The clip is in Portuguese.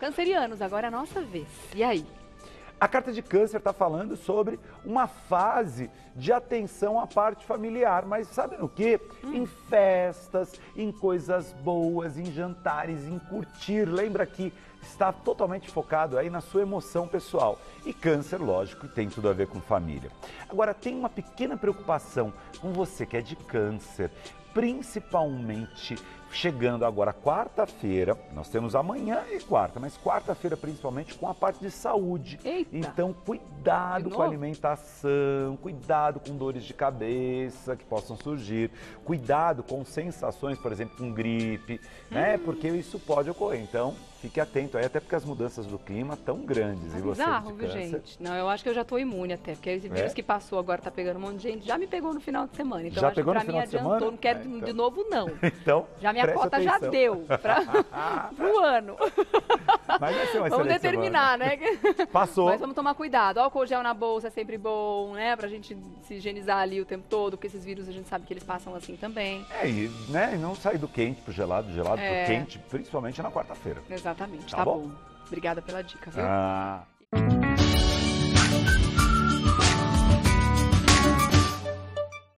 Cancerianos, agora é a nossa vez. E aí? A carta de Câncer está falando sobre uma fase de atenção à parte familiar, mas sabe no quê? Em festas, em coisas boas, em jantares, em curtir. Lembra que está totalmente focado aí na sua emoção pessoal. E Câncer, lógico, tem tudo a ver com família. Agora, tem uma pequena preocupação com você que é de Câncer, principalmente chegando agora quarta-feira, nós temos amanhã e quarta, mas quarta-feira principalmente com a parte de saúde. Eita. Então, cuidado com a alimentação, cuidado com dores de cabeça que possam surgir, cuidado com sensações, por exemplo, com gripe, né? Porque isso pode ocorrer. Então, fique atento aí, até porque as mudanças do clima estão grandes. É e você bizarro, de viu, Câncer, gente? Não, eu acho que eu já tô imune até, porque esse vírus que passou agora tá pegando um monte de gente, já me pegou no final de semana. Então, Já acho pegou que no pra final mim de semana? adiantou, não quero Então. de novo, não. Então, Já minha preste cota já atenção. deu pro ano. Mas vai ser uma Vamos excelente determinar, semana. né? Passou. Mas vamos tomar cuidado. Álcool gel na bolsa é sempre bom, né? Pra gente se higienizar ali o tempo todo, porque esses vírus a gente sabe que eles passam assim também. E né, não sair do quente pro gelado, do gelado É. pro quente, principalmente na quarta-feira. Exatamente, Tá tá bom? bom. Obrigada pela dica, viu? Ah.